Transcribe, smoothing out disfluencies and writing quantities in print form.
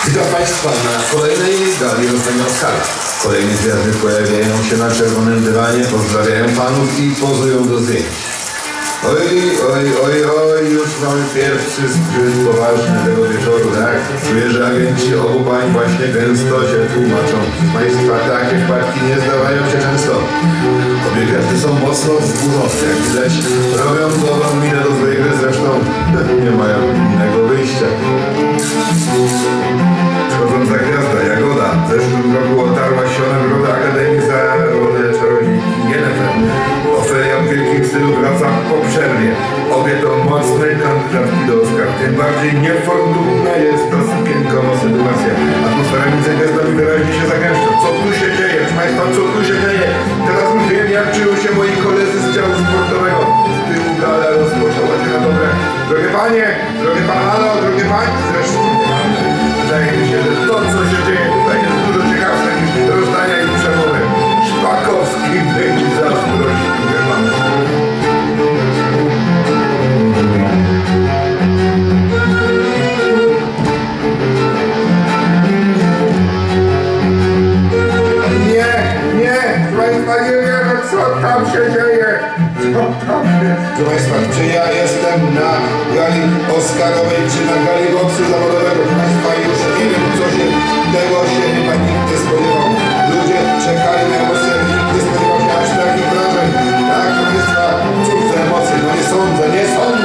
Witam Państwa na kolejnej gali rozdania Oscara. Kolejne gwiazdy pojawiają się na czerwonym dywanie, pozdrawiają fanów i pozują do zdjęć. Oj, już mamy pierwszy skryt poważny tego wieczoru, tak? Czuję, że agenci obu pań właśnie gęsto się tłumaczą. Państwa takie wpadki nie zdawają się często. Obie gwiazdy są mocno wzburzone, jak widać robią dobrą minę do swojej gry, zresztą nie mają innego wyjścia. Wchodząca gwiazda, Jagoda, w zeszłym roku otarła się o nagrodę Akademii za rolę czarodziejki Yennefer. Ofelia w wielkim stylu wraca po przerwie. Obie to mocne kandydatki do Oscar. Tym bardziej niefortunna jest ta sukienkowa sytuacja. Atmosfera między gwiazdami wyraźnie się zagęszcza. Co tu się dzieje? Proszę Państwa, co tu się dzieje? Teraz już wiem, jak czują się moi koledzy z działu sportowego. Z tyłu gala rozpoczęła się na dobre. Drogie panie, drogie pan, halo, drogie panie, zresztą wydaje mi się, że to, co się dzieje tutaj, jest dużo ciekawsze niż rozdania i przemowy. Szpakowski będzie zazdrościł, mówię pan. Nie, proszę Państwa, nie wiem, co tam się dzieje. Proszę Państwa, czy ja jestem na gali Oscarowej, czy na gali boksu zawodowego? Proszę Państwa, już nie wiem, tego się chyba nikt nie spodziewał. Ludzie czekali na emocje, nikt nie spodziewał się aż takich wrażeń. Tak, proszę Państwa, cóż za emocje, no nie sądzę.